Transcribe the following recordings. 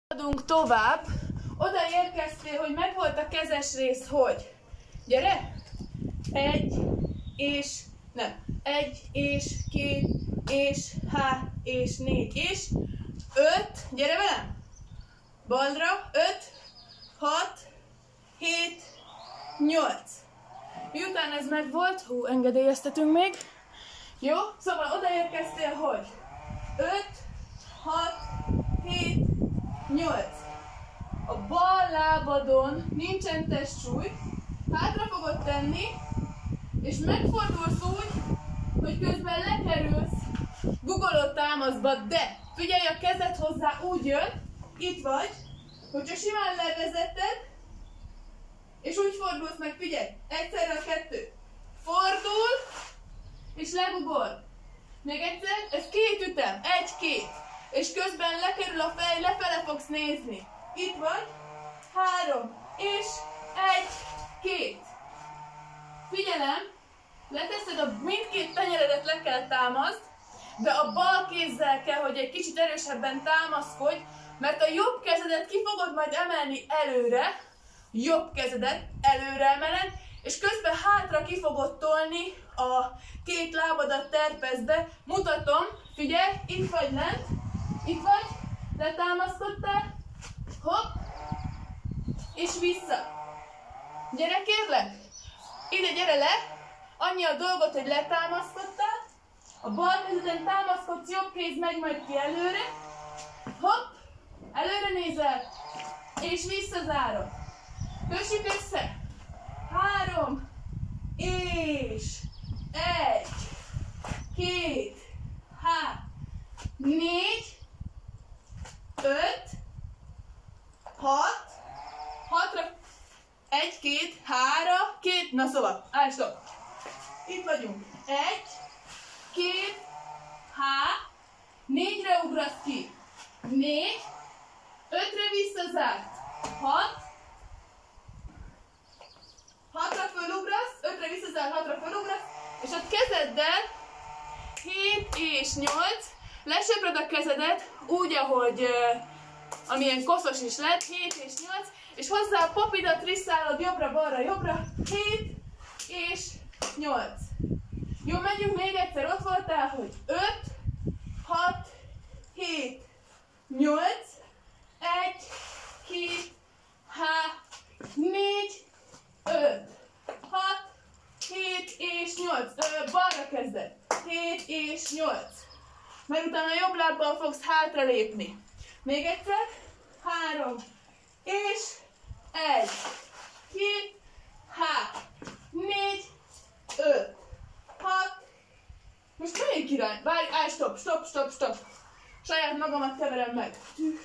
Haladunk tovább. Oda érkeztél, hogy megvolt a kezes rész, hogy? Gyere! 1 és 2 és 3 és 4 és 5. Gyere velem! Baldra 5, 6, 7, 8. Miután ez megvolt, engedélyeztetünk még. Jó? Szóval oda érkeztél, hogy 5, 6, 7, 8. A bal lábadon nincsen testsúly, hátra fogod tenni, és megfordulsz úgy, hogy közben lekerülsz gugoló támaszba, de figyelj, a kezed hozzá úgy jön, itt vagy, hogyha simán levezeted, és úgy fordulsz meg, figyelj, egyszerre a 2. Fordul, és legugol. Még egyszer, ez 2 ütem, 1-2. És közben lekerül a fej, lefele fogsz nézni. Itt vagy, 3, és 1, 2. Figyelem, leteszed a mindkét tenyeredet, le kell támaszd, de a bal kézzel kell, hogy egy kicsit erősebben támaszkodj, mert a jobb kezedet ki fogod majd emelni előre, jobb kezedet előre emeled, és közben hátra ki fogod tolni a két lábadat terpezbe. Mutatom, figyelj, itt vagy lent, itt vagy, letámaszkodtál, hopp, és vissza. Gyere kérlek, ide gyere le, annyi a dolgot, hogy letámaszkodtál, a bal kezeden támaszkodsz, jobb kéz megy majd ki előre, hopp, előre nézel, és visszazárod. Kössük össze, 3, és 1, 2, 4, 5, 6, 6-ra, 1, 2, 3, 2, na szóval, állj, stop. Itt vagyunk, 1, 2, 4-re ugrasz ki, 4, 5-re visszazár, 6, 6-ra fölugrasz, 5-re visszazár, 6-ra fölugrasz, és a kezeddel 7 és 8, lesöpröd a kezedet úgy, ahogy amilyen koszos is lett, 7 és 8, és hozzá a popidat risszálod jobbra-balra, jobbra, 7 és 8. Jó, megyünk még egyszer, ott voltál, hogy 5, 6, 7, 8, 1, 2, 4, 5, 6, 7 és 8. Balra kezded. 7 és 8. Mert utána jobb lábbal fogsz hátra lépni. Még egyszer. 3 és 1, 2, 4, 5, 6. Most melyik irány? Várj, állj, stop. Saját magamat keverem meg.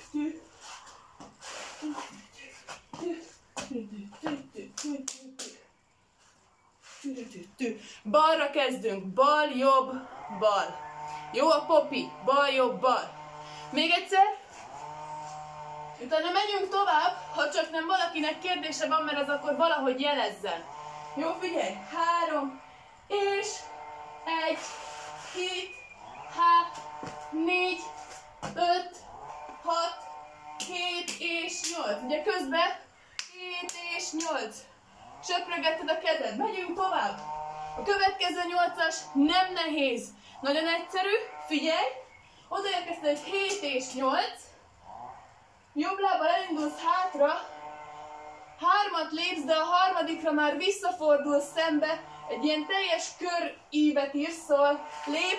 Balra kezdünk. Bal, jobb, bal. Jó a popi. Bal, jobb, bal. Még egyszer. Utána megyünk tovább, ha csak nem valakinek kérdése van, mert az akkor valahogy jelezzen. Jó, figyelj. 3 és 1, 2, 4, 5, 6, 7 és 8. Ugye közben 7 és 8. Söprögetted a kezed. Megyünk tovább. A következő 8-as nem nehéz. Nagyon egyszerű. Figyelj. Odaérkeztél, hogy 7 és 8. Jobb lábbal elindulsz hátra. 3-at lépsz, de a harmadikra már visszafordulsz szembe. Egy ilyen teljes körívet írsz, szóval lép,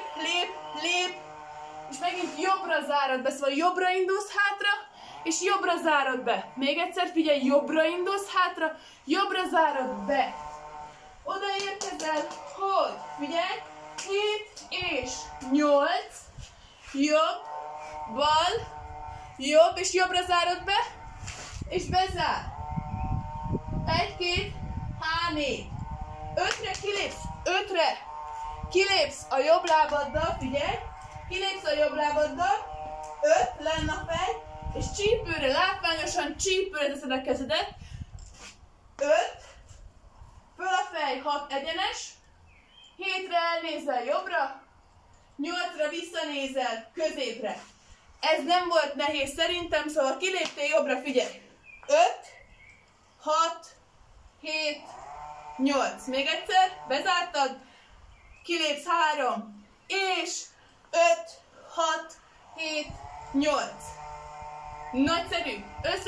és megint jobbra zárod be, szóval jobbra indulsz hátra, és jobbra zárod be. Még egyszer, figyelj, jobbra indulsz hátra, jobbra zárod be. Oda érkezel, hogy, figyelj, 7 és 8, jobb, bal, jobb, és jobbra zárod be, és bezár. 1, 2, 3, 4. 5-re kilépsz, 5-re kilépsz a jobb lábaddal, figyelj, kilépsz a jobb lábaddal, 5, lenn a fej, és csípőre, látványosan csípőre teszed a kezedet, 5, föl a fej, 6 egyenes, 7-re elnézel jobbra, 8-ra visszanézel középre. Ez nem volt nehéz szerintem, szóval kiléptél jobbra, figyelj. 5, 6, 7, 8. Még egyszer, bezártad, kilépsz 3, és 5, 6, 7, 8. Nagyszerű.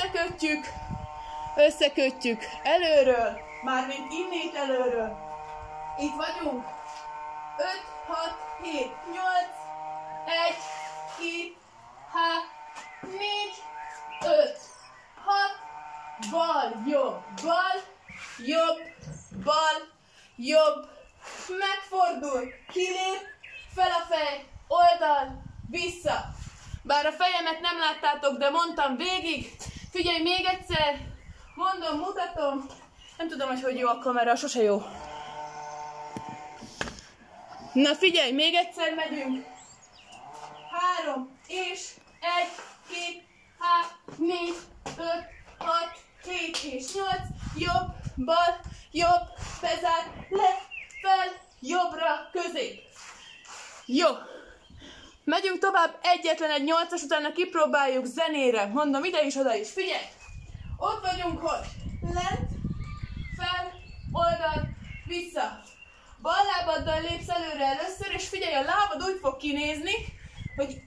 Összekötjük előről, mármint innét előről. Itt vagyunk. 5, 6, 7, 8, 1, 2, 3, 4, 5, 6, bal, jobb, jobb, megfordul, kilép, fel a fej, oldal, vissza. Bár a fejemet nem láttátok, de mondtam végig. Figyelj még egyszer, mondom, mutatom. Nem tudom, hogy jó a kamera, sose jó. Na figyelj, még egyszer megyünk. 3, és 1, 2, 3, 4, 5, 6, 7 és 8. Jobb, bal, jobb, bezár, le, fel, jobbra, közép. Jó. Megyünk tovább, egyetlen egy 8-as, utána kipróbáljuk zenére. Mondom, ide is, oda is. Figyelj! Ott vagyunk, hogy lent, fel, oldal, vissza. Bal lábaddal lépsz előre először, és figyelj, a lábad úgy fog kinézni, hogy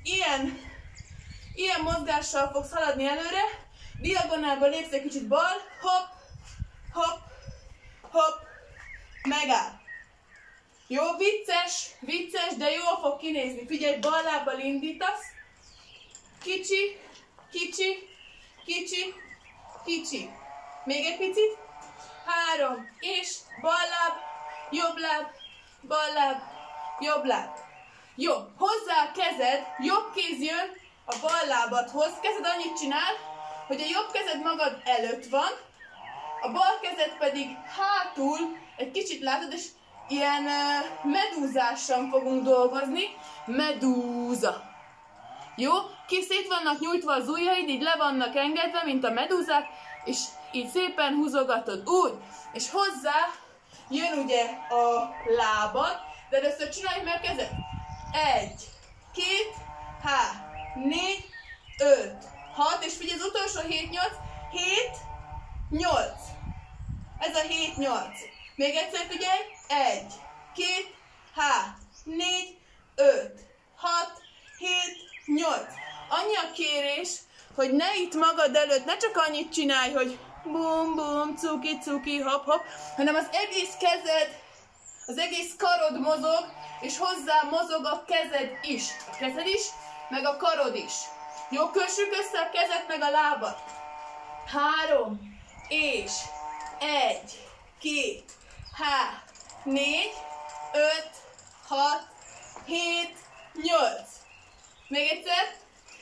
ilyen mozgással fogsz haladni előre. Diagonálba lépsz egy kicsit bal, hopp, hopp, hopp, megáll. Jó, vicces, de jól fog kinézni. Figyelj, bal lábbal indítasz. Kicsi, kicsi, kicsi, kicsi. Még egy picit. 3, és bal láb, jobb láb, bal láb, jobb láb. Jó, hozzá a kezed, jobb kéz jön a bal lábadhoz. Kezed annyit csinál, hogy a jobb kezed magad előtt van, a bal kezed pedig hátul, egy kicsit látod, és ilyen medúzással fogunk dolgozni. Medúza. Jó? Szét vannak nyújtva az ujjaid, így le vannak engedve, mint a medúzák, és így szépen húzogatod úgy. És hozzá jön ugye a lábad, de először csinálj meg kezed. 1, 2, 3, 4, 5, 6, és figyelj, az utolsó 7, 8, 7, 8. Ez a 7, 8. Még egyszer figyelj. 1, 2, 3, 4, 5, 6, 7, 8. Annyi a kérés, hogy ne itt magad előtt, ne csak annyit csinálj, hogy bum, bum, cuki, cuki, hop, hop, hanem az egész kezed, az egész karod mozog, és hozzá mozog a kezed is. A kezed is, meg a karod is. Jó, kössük össze a kezet meg a lábat. 3, és 1, 2, 3, 4, 5, 6, 7, 8. Még egyszer.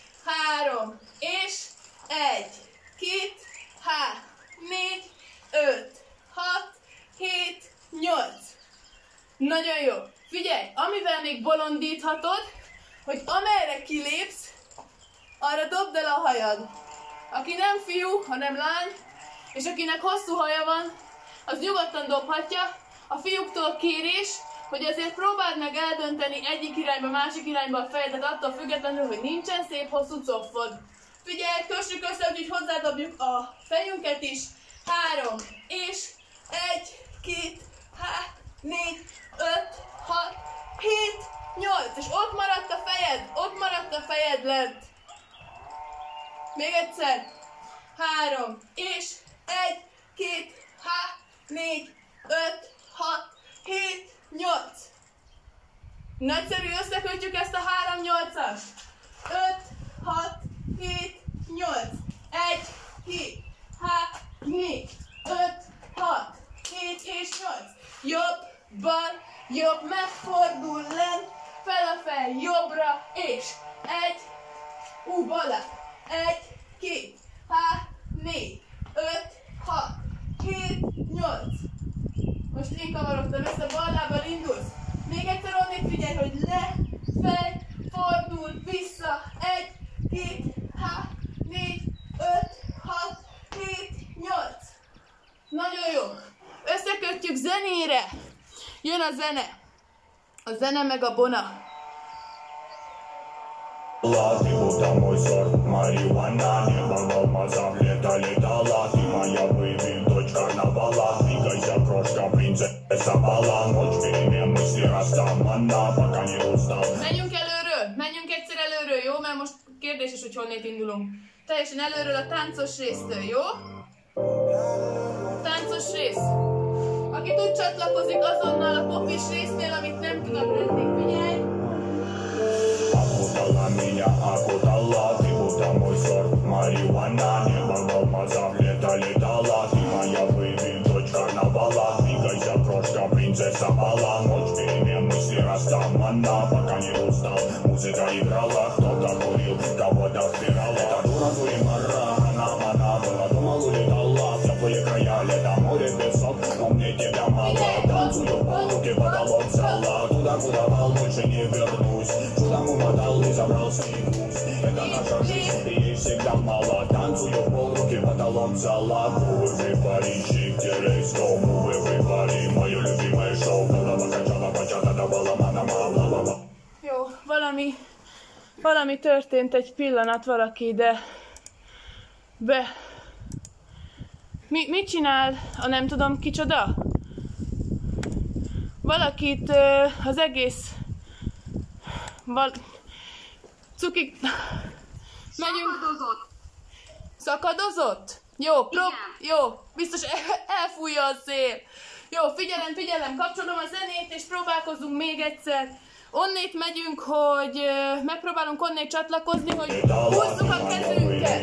3, és 1, 2, 3, 4, 5, 6, 7, 8. Nagyon jó. Figyelj, amivel még bolondíthatod, hogy amerre kilépsz, arra dobd el a hajad. Aki nem fiú, hanem lány, és akinek hosszú haja van, az nyugodtan dobhatja. A fiúktól kérés, hogy azért próbáld meg eldönteni egyik irányba, másik irányba a fejedet, attól függetlenül, hogy nincsen szép hosszú cofod. Figyelj, kössük össze, úgyhogy hozzádobjuk a fejünket is. 3, és 1, 2, 3, 4, 5, 6, 7, 8. És ott maradt a fejed lent. Még egyszer. 3, és 1, 2, 3, 4, 5, 6, 7, 8. Nagyszerű, összekötjük ezt a 3-8-as. 5, 6, 7, 8. 1, 2, 3, 4, 5, 6, 7 és 8. Jobb, bal, jobb, megfordul, lent, fel a fej, jobbra, és 1, bal, 1, 2, 3, 4, 5, 6, 7, 8. Most én kavarodtam össze, bal lábbal indulsz. Még egyszer onnét figyelj, hogy le, fel, fordul, vissza. 1, 2, 3, 4, 5, 6, 7, 8. Nagyon jó. Összekötjük zenére. Jön a zene. A zene meg a bona. Ты будто мой сорт марихуана. Небо в алмазах, лето летала. Ты моя бэйби, дочь карнавала. Двигайся, крошка, принцесса бала. Ночь перемен, мысли растамана, пока не устал. Menjünk egyszer előről, jó? Mert most kérdéses, hogy honnét indulunk. Teljesen előről a táncos résztől, jó? Táncos rész. Aki tud csatlakozik azonnal a popis résznél, amit nem tudok eddig, figyelj! Окутала меня, окутала. Ты будто мой сорт марихуана. Небо в алмазах, лето летала. Ты моя бэйби, дочь карнавала. Двигайся, крошка, принцесса бала. Ночь перемен, мысли растамана, пока не устал. Музыка играла, кто-то курил, кого-то втирала. Это дура Туримара, она была, думал, улетала. В теплые края, лето, море, песок, но мне тебя мало. Танцую по руке, потолок зала. Туда, куда вал, больше не вернусь. Чудом умотал и забрал снегусь. Это наша жизнь, и ей всегда мало. Танцую по руке, потолок зала. Everybody, теряйся, everybody. Мое любимое шоу, голова качала, бачата давала, мана мала. Jó, valami történt egy pillanat, valaki ide Mit csinál a nem tudom kicsoda? Valakit az egész... Cukik... Megyünk... Szakadozott? Jó, jó, biztos elfújja a szél. Jó, figyelem, kapcsolom a zenét, és próbálkozunk még egyszer. Onnét megyünk, hogy megpróbálunk onnét csatlakozni, hogy húzzuk a kezünket.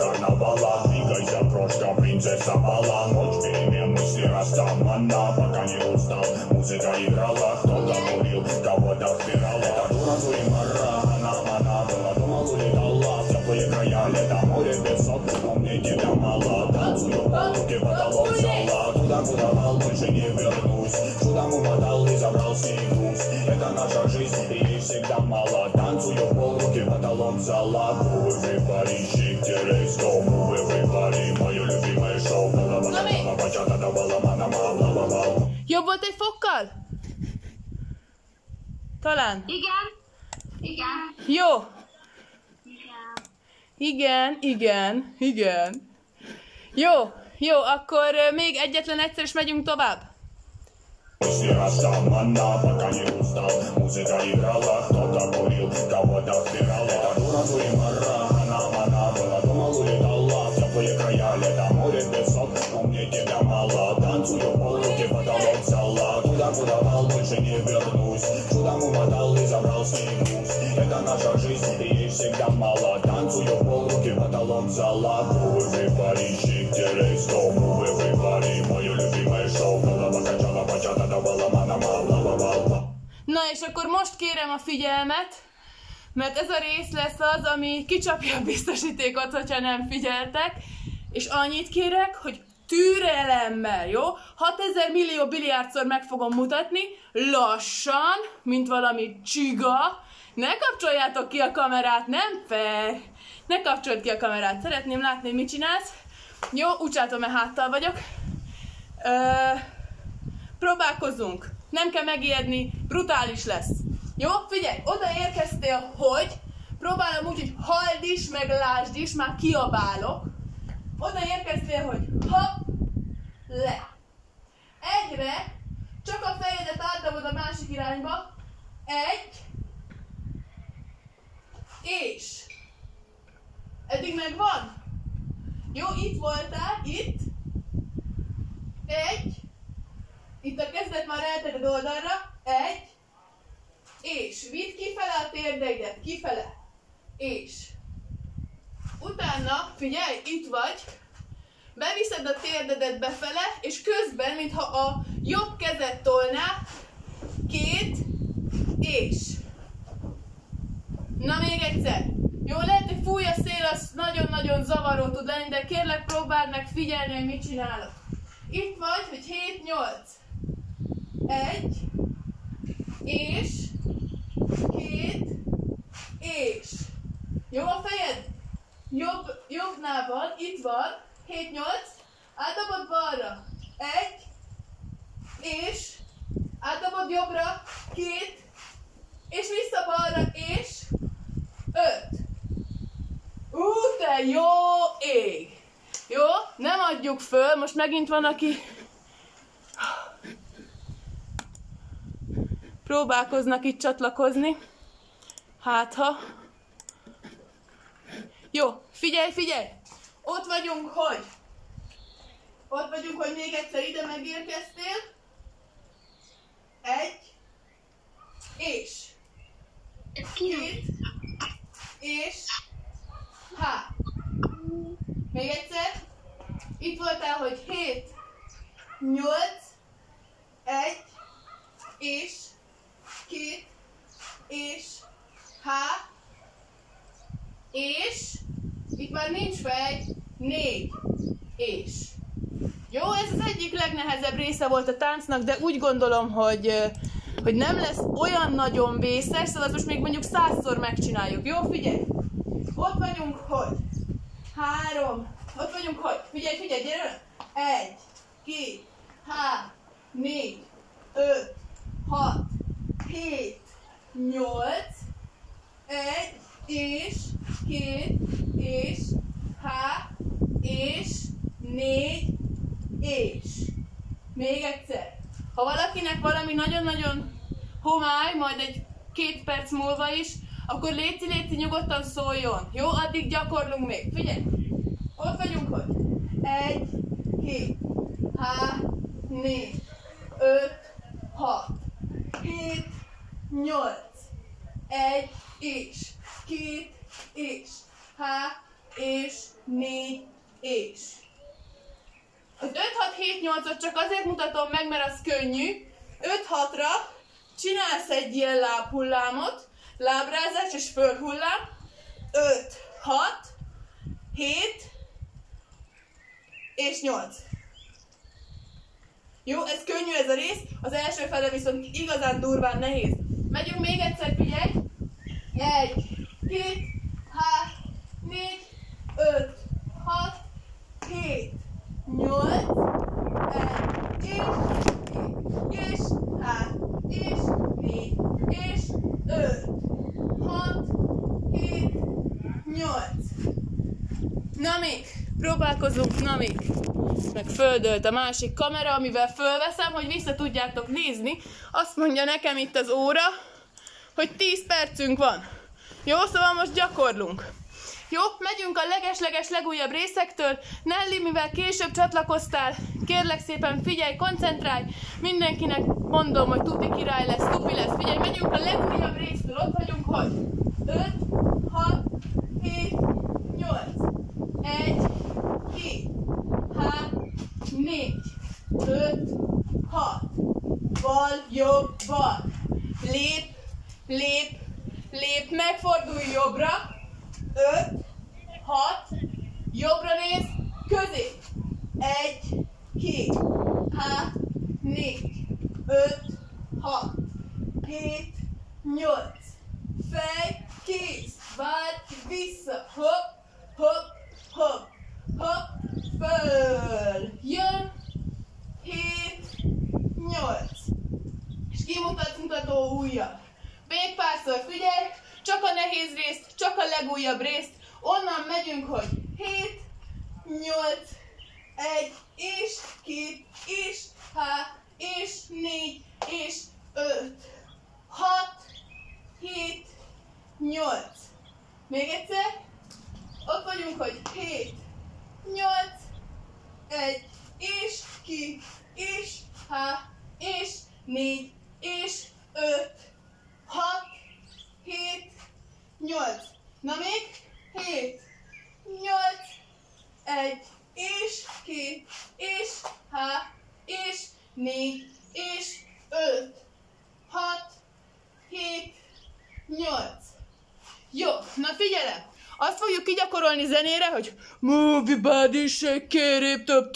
Чудом умотал и забрал снегусь. Это наша жизнь, и ей всегда мало. Танцую в полруки, потолок зала. Everybody, shake your legs, go move everybody. Мое любимое шоу, голова бачата давала, мана мала. Jobb volt egy fokkal? Talán? Igen. Jó. Igen. Jó, akkor még egyetlen egyszer és megyünk tovább. Мысли растамана, пока не устал. Музыка играла, кто-то курил, кого-то втирал. Это дура Туримара, она была, думал, улетала. В теплые края, лето, море, песок, но мне тебя мало. Танцую в полруки, потолок зала. Туда, куда вал, больше не вернусь. Чудом умотал и забрал снегусь. Это наша жизнь, и ей всегда мало. Танцую в полруки, потолок зала. Everybody, shake your legs, go move everybody. Мое любимое шоу, голова качала, бачата давала, мана мала. Na és akkor most kérem a figyelmet, mert ez a rész lesz az, ami kicsapja a biztosítékot, hogyha nem figyeltek, és annyit kérek, hogy türelemmel, jó? 6000 millió biliárdszor meg fogom mutatni, lassan, mint valami csiga. Ne kapcsoljátok ki a kamerát, nem fair. Ne kapcsold ki a kamerát, szeretném látni, hogy mit csinálsz. Jó, úgy látom, mert háttal vagyok. Próbálkozunk. Nem kell megijedni, brutális lesz. Jó, figyelj, oda érkeztél, hogy próbálom úgy, hogy halld is, meg lásd is, már kiabálok. Oda érkeztél, hogy hopp, le. Egyre csak a fejedet átdobod a másik irányba. Egy. És. Eddig megvan? Jó, itt voltál, itt. Egy. Itt a kezdet már eltered oldalra. Egy. És. Vidd kifele a térdeidet. Kifele. És. Utána, figyelj, itt vagy. Beviszed a térdedet befele, és közben, mintha a jobb kezed tolná. Két. És. Na még egyszer. Jó, lehet, hogy fúj a szél, az nagyon-nagyon zavaró tud lenni, de kérlek próbáld meg figyelni, hogy mit csinálok. Itt vagy, hogy 7-8. Egy. És. Két. És. Jó a fejed? Jobbnál van, itt van. 7-8. Átdobod balra. Egy. És. Átdobod jobbra. Két. És vissza balra. És. 5. Te jó ég! Jó, nem adjuk föl, most megint van, aki próbálkoznak itt csatlakozni. Hát ha. Jó, figyelj, figyelj! Ott vagyunk, hogy? Ott vagyunk, hogy még egyszer ide megérkeztél. 1. És. 2. És. Még egyszer. Itt voltál, hogy 7, 8, 1, és, 2, és, és, itt már nincs fej, 4, és. Jó, ez az egyik legnehezebb része volt a táncnak, de úgy gondolom, hogy nem lesz olyan nagyon vészes, szóval most még mondjuk 100-szor megcsináljuk. Jó, figyelj! Ott vagyunk, hogy 3, ott vagyunk, hogy figyelj, figyelj, gyere! 1, 2, 3, 4, 5, 6, 7, 8, 1, és, 2, és, és, 4, és. Még egyszer. Ha valakinek valami nagyon-nagyon homály, majd egy 2 perc múlva is, akkor léci nyugodtan szóljon. Jó? Addig gyakorlunk még. Figyelj! Ott vagyunk, hogy 1, 2, 3, 4, 5, 6, 7, 8, 1, és, 2, és, és, 4, és. Az 5, 6, 7, 8-ot csak azért mutatom meg, mert az könnyű. 5-6-ra csinálsz egy ilyen lábhullámot, lábrázás és fölhullám. 5, 6, 7 és 8. Jó, ez könnyű ez a rész, az első fele viszont igazán durván nehéz. Megyünk még egyszer, figyelj! 1, 2, 3, 4, 5, 6, 7, 8, 1, és, 3, és, 4, és, 5, 6, 7, 8. Na még, próbálkozunk, na még. Meg földölt a másik kamera, amivel fölveszem, hogy vissza tudjátok nézni. Azt mondja nekem itt az óra, hogy 10 percünk van. Jó, szóval most gyakorlunk. Jó, megyünk a leges-leges legújabb részektől. Nelly, mivel később csatlakoztál, kérlek szépen figyelj, koncentrálj. Mindenkinek mondom, hogy tuti király lesz, tupi lesz. Figyelj, megyünk a legújabb résztől. Ott vagyunk, hogy 5, 6, 7, 8, 1, 2, 3, 4, 5, 6, bal, jobb, bal. Lép, lép, lép, megfordulj jobbra. 5, 6, jobbra néz, közé. 1, 2, 3, 4, 5, 6, 7, 8. Fej, kéz, válts vissza. Hopp, hopp, hopp, hopp, föl. Jön. 7, 8. És mutató ujjal. Még párszor figyelj, csak a nehéz részt, csak a legújabb részt. Onnan megyünk, hogy 7, 8, 1, és 2, és 3, és 4, és 5, 6, 7, 8. Még egyszer. Ott vagyunk, hogy 7, 8, 1, és 2, és 3, és 4, és 5, 6, 7, 8. Na még? 7, 8, 1, és 2, és 3, és 4, és 5, 6, 7, 8. Jó, na figyelem! Azt fogjuk kigyakorolni zenére, hogy move body, shake it up,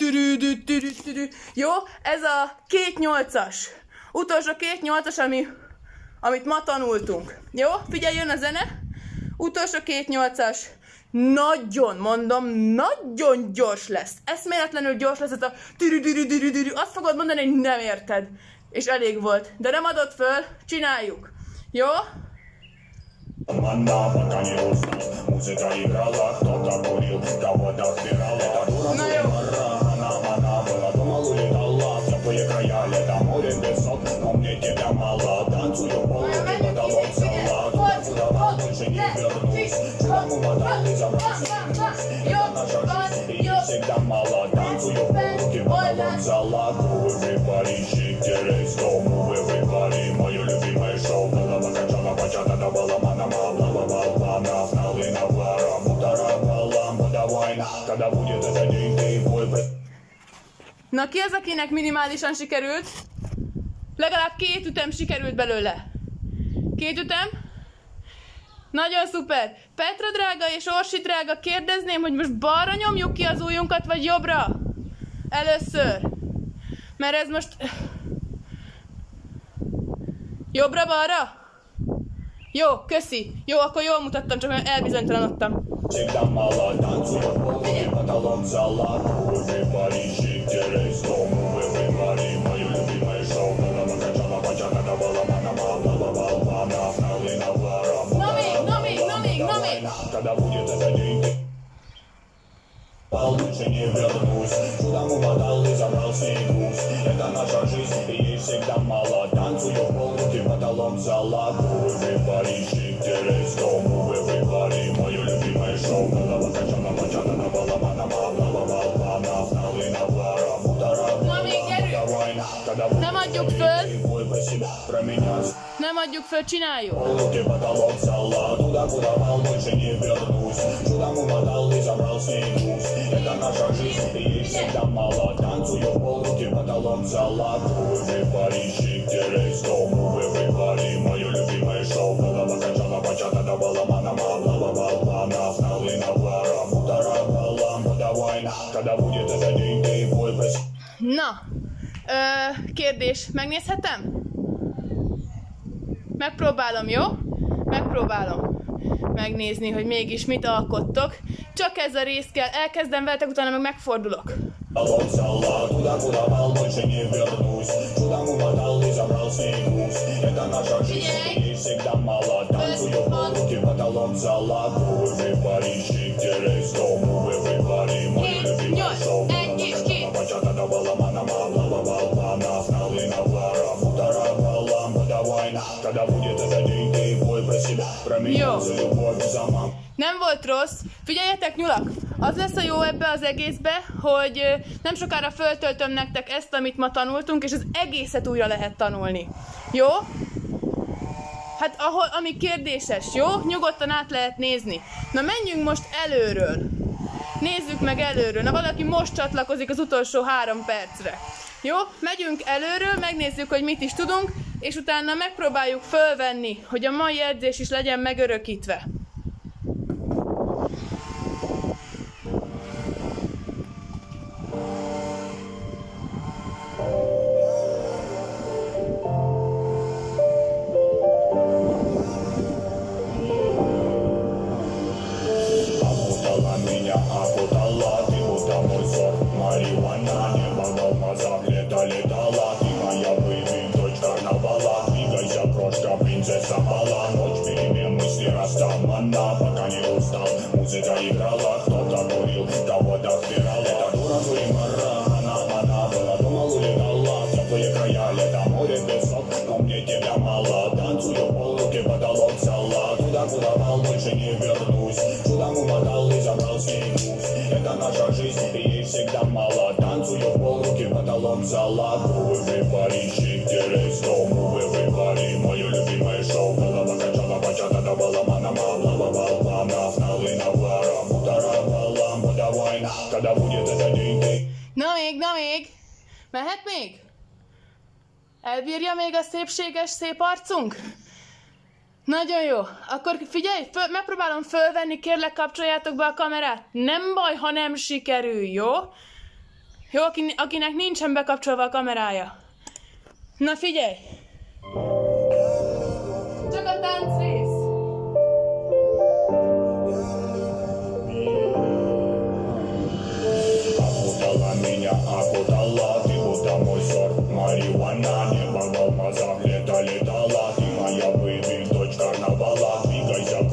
turub. Jó, ez a 2-8-as. Utolsó 2-8-as, amit ma tanultunk. Jó, figyelj, jön a zene. Utolsó 2-8-as. Nagyon, mondom, nagyon gyors lesz. Eszméletlenül gyors lesz ez a türü. Azt fogod mondani, hogy nem érted. És elég volt. De nem adod föl, csináljuk. Jó? Манна, пока не устал, музыка играла, кто-то курил, кого-то впирал. Это дура мара, она была, думал, улетала. В теплые края, лето, море, песок, но мне тебя мало. Танцую полки, потолок, зала, туда больше не вернусь. Чудом умотал и забрался. Это наша жизнь, и ей всегда мало. Танцую полки, потолок, зала, everybody shake their legs, go move everybody. Мое любимое шоу, голова качала, бачата, давала манама. Na ki az, akinek minimálisan sikerült? Legalább 2 ütem sikerült belőle. 2 ütem? Nagyon szuper! Petra drága és Orsi drága, kérdezném, hogy most balra nyomjuk ki az ujjunkat, vagy jobbra? Először. Mert ez most... Jobbra-balra? Jó, köszi. Jó, akkor jól mutattam, csak elbizonytalanodtam. Больше не вернусь, чудом умотал и забрался и гусь. Это наша жизнь, и ей всегда мало. Танцую полки, потолок зала. Everybody shake their legs, go move everybody. Мое любимое шоу, голова качана, бачата, давала манама, бла-бла-бла-бла, встали на вара, мутара, давай, когда Nem adjuk föl! Nem adjuk föl, csináljuk! Полки, потолок зала, туда, куда вал, больше не вернусь. Чудом умотал и забрался и гусь. Это наша жизнь, и ей всегда мало. Танцую полки, потолок зала. Everybody shake their legs, go move everybody. Мое любимое шоу, голова качала, бачата, давала манама, бла-бла-бла-бла, встали на вара, мутара, балам, давай, когда будет этот день, ты бой проси. Na, kérdés, megnézhetem? Megpróbálom, jó? Megpróbálom megnézni, hogy mégis mit alkottok. Csak ez a rész kell, elkezdem veletek, utána meg megfordulok. Jó. Nem volt rossz. Figyeljetek, nyulak! Az lesz a jó ebbe az egészbe, hogy nem sokára föltöltöm nektek ezt, amit ma tanultunk, és az egészet újra lehet tanulni. Jó? Hát ami kérdéses, jó? Nyugodtan át lehet nézni. Na menjünk most előről. Nézzük meg előről. Na valaki most csatlakozik az utolsó 3 percre. Jó? Megyünk előről, megnézzük, hogy mit is tudunk, és utána megpróbáljuk fölvenni, hogy a mai edzés is legyen megörökítve. Пока не устал, музыка играла, кто-то курил, кого-то впирал. Это дура мара, она была, думал, улетала. В теплые края, лето, море, песок, но мне тебя мало. Танцую полки, потолок зала, туда, куда вал, больше не вернусь. Чудом умотал и забрался и гусь. Это наша жизнь, и ей всегда мало. Танцую полки, потолок зала. Everybody shake their legs, go move everybody. Мое любимое шоу, голова качала, бачата, давала манама. Na még! Mehet még? Elbírja még a szépséges, szép arcunk? Nagyon jó. Akkor figyelj, megpróbálom fölvenni, kérlek kapcsoljátok be a kamerát. Nem baj, ha nem sikerül, jó? Jó, akinek nincsen bekapcsolva a kamerája. Na figyelj! Csak a táncrész! Окутала, ты будто мой сорт марихуана. Небо в алмазах лето летала. Ты моя бэйби, дочь карнавала. Двигайся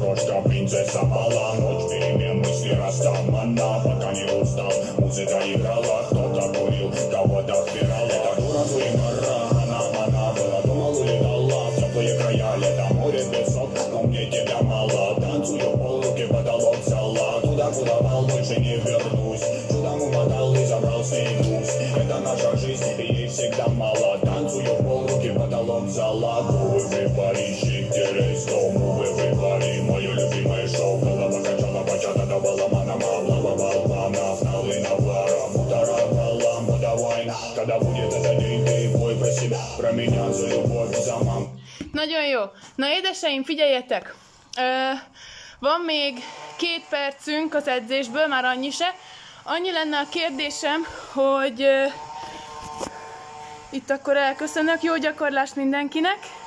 устал. Музыка играла, кто-то курил, кого-то впирал. Это дура вымора, она была дома, улетала в теплые края. Лето, море, песок, но мне тебя мало. Танцую пол, руки потолок взяла. Туда, куда вал, больше не вернусь. Чудом умотал и забрал с ней груз. Это наша жизнь, и ей всегда мало. Танцую пол, руки потолок взяла. Move everybody, shake the rest, move everybody. Мое любимое шоу, голова качала, бачата давала манама. Блава-балбана, фналы навара, мутаравала, мода война. Когда будет этот день, ты пой про себя, про меня, за любовь, за мам. Nagyon jó. Na édeseim, figyeljetek! Van még 2 percünk az edzésből, már annyi se. Annyi lenne a kérdésem, hogy itt akkor elköszönök. Jó gyakorlást mindenkinek!